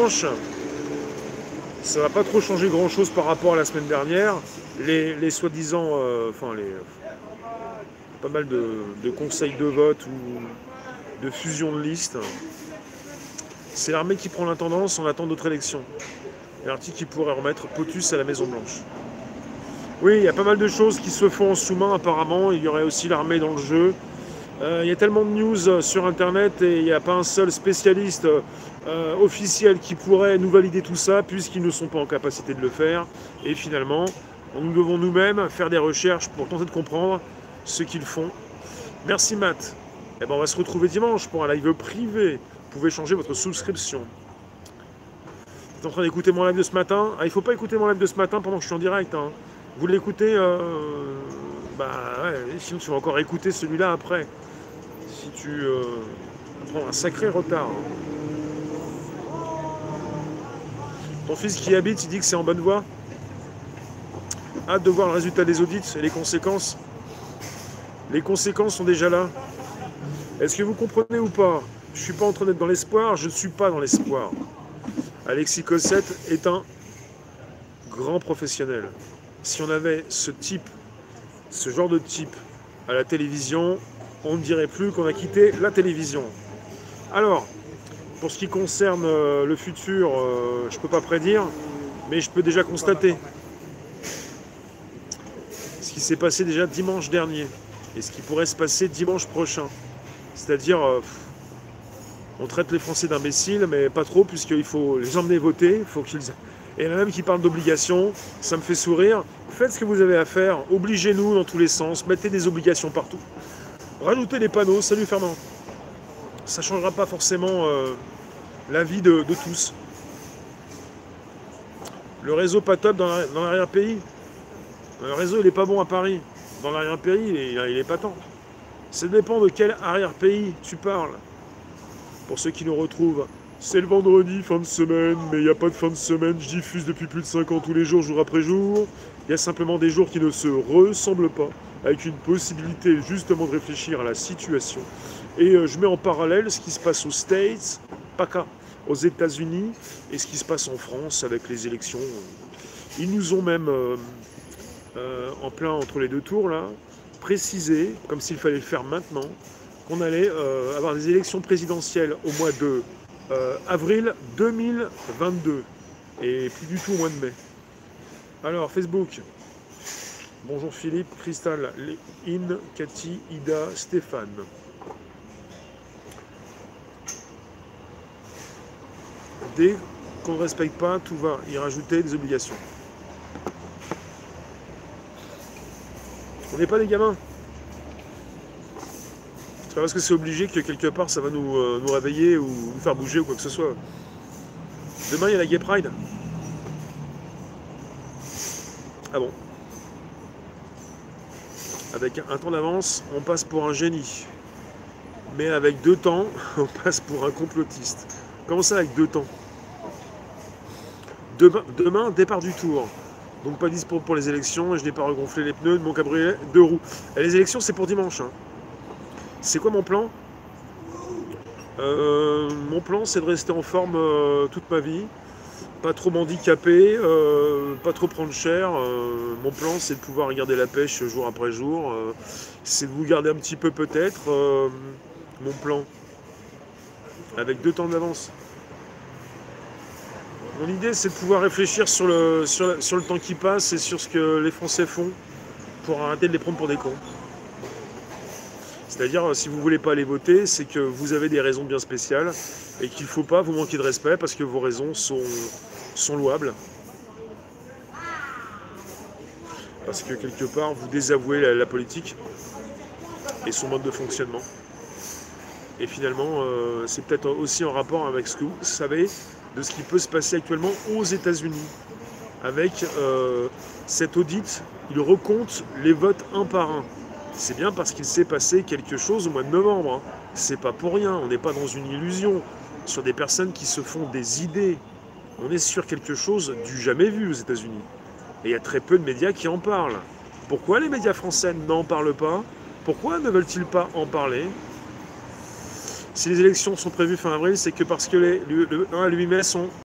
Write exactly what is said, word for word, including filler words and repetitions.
Blanche, ça va pas trop changer grand-chose par rapport à la semaine dernière. Les, les soi-disant, euh, enfin les pas mal de, de conseils de vote ou de fusion de listes. C'est l'armée qui prend l'intendance en attendant d'autres élections. Et l'article qui pourrait remettre POTUS à la Maison Blanche. Oui, il y a pas mal de choses qui se font en sous-main apparemment. Il y aurait aussi l'armée dans le jeu. Euh, il y a tellement de news sur Internet et il n'y a pas un seul spécialiste euh, officiel qui pourrait nous valider tout ça puisqu'ils ne sont pas en capacité de le faire. Et finalement, nous devons nous-mêmes faire des recherches pour tenter de comprendre ce qu'ils font. Merci Matt. Eh ben, on va se retrouver dimanche pour un live privé. Vous pouvez changer votre souscription. Vous êtes en train d'écouter mon live de ce matin. Ah, il ne faut pas écouter mon live de ce matin pendant que je suis en direct. Hein. Vous l'écoutez, euh, bah ouais, sinon tu vas encore écouter celui-là après. Si tu euh, prends un sacré retard. Ton fils qui habite, il dit que c'est en bonne voie. Hâte de voir le résultat des audits et les conséquences. Les conséquences sont déjà là. Est-ce que vous comprenez ou pas? Je ne suis pas en train d'être dans l'espoir, je ne suis pas dans l'espoir. Alexis Cossette est un grand professionnel. Si on avait ce type, ce genre de type à la télévision, on ne dirait plus qu'on a quitté la télévision. Alors, pour ce qui concerne le futur, je ne peux pas prédire, mais je peux déjà constater ce qui s'est passé déjà dimanche dernier et ce qui pourrait se passer dimanche prochain. C'est-à-dire, on traite les Français d'imbéciles, mais pas trop, puisqu'il faut les emmener voter, il faut qu'ils... Et là même qui parle d'obligations, ça me fait sourire. Faites ce que vous avez à faire, obligez-nous dans tous les sens, mettez des obligations partout. Rajoutez des panneaux, salut Fernand. Ça ne changera pas forcément euh, la vie de, de tous. Le réseau pas top dans l'arrière-pays. Le réseau il n'est pas bon à Paris. Dans l'arrière-pays, il est, il est pas tant. Ça dépend de quel arrière-pays tu parles. Pour ceux qui nous retrouvent, c'est le vendredi, fin de semaine, mais il n'y a pas de fin de semaine, je diffuse depuis plus de cinq ans tous les jours, jour après jour. Il y a simplement des jours qui ne se ressemblent pas, avec une possibilité justement de réfléchir à la situation. Et euh, je mets en parallèle ce qui se passe aux States, pas qu'à, aux États-Unis, et ce qui se passe en France avec les élections. Ils nous ont même, euh, euh, en plein entre les deux tours, là, précisé, comme s'il fallait le faire maintenant, qu'on allait euh, avoir des élections présidentielles au mois de euh, avril deux mille vingt-deux et plus du tout au mois de mai. Alors, Facebook. Bonjour Philippe, Cristal, In, Cathy, Ida, Stéphane. Dès qu'on ne respecte pas, tout va y rajouter des obligations. On n'est pas des gamins. C'est pas parce que c'est obligé que quelque part ça va nous, euh, nous réveiller ou nous faire bouger ou quoi que ce soit. Demain il y a la Gay Pride. Ah bon. Avec un temps d'avance, on passe pour un génie. Mais avec deux temps, on passe pour un complotiste. Comment ça avec deux temps? Demain, demain, départ du tour. Donc pas dispo pour les élections et je n'ai pas regonflé les pneus de mon cabriolet deux roues. Et les élections c'est pour dimanche. Hein. C'est quoi mon plan? euh, Mon plan c'est de rester en forme euh, toute ma vie. Pas trop m'handicaper, euh, pas trop prendre cher. Euh, mon plan c'est de pouvoir regarder la pêche jour après jour. Euh, c'est de vous garder un petit peu peut-être. Euh, mon plan. Avec deux temps d'avance. Mon idée, c'est de pouvoir réfléchir sur le, sur, la, sur le temps qui passe et sur ce que les Français font pour arrêter de les prendre pour des cons. C'est-à-dire, si vous ne voulez pas aller voter, c'est que vous avez des raisons bien spéciales et qu'il ne faut pas vous manquer de respect parce que vos raisons sont, sont louables. Parce que quelque part, vous désavouez la, la politique et son mode de fonctionnement. Et finalement, euh, c'est peut-être aussi en rapport avec ce que vous savez de ce qui peut se passer actuellement aux États-Unis. Avec euh, cet audit, il recompte les votes un par un. C'est bien parce qu'il s'est passé quelque chose au mois de novembre. Hein. C'est pas pour rien, on n'est pas dans une illusion. Sur des personnes qui se font des idées. On est sur quelque chose du jamais vu aux États-Unis. Et il y a très peu de médias qui en parlent. Pourquoi les médias français n'en parlent pas? Pourquoi ne veulent-ils pas en parler? Si les élections sont prévues fin avril, c'est que parce que les, le, le un à l'huit mai sont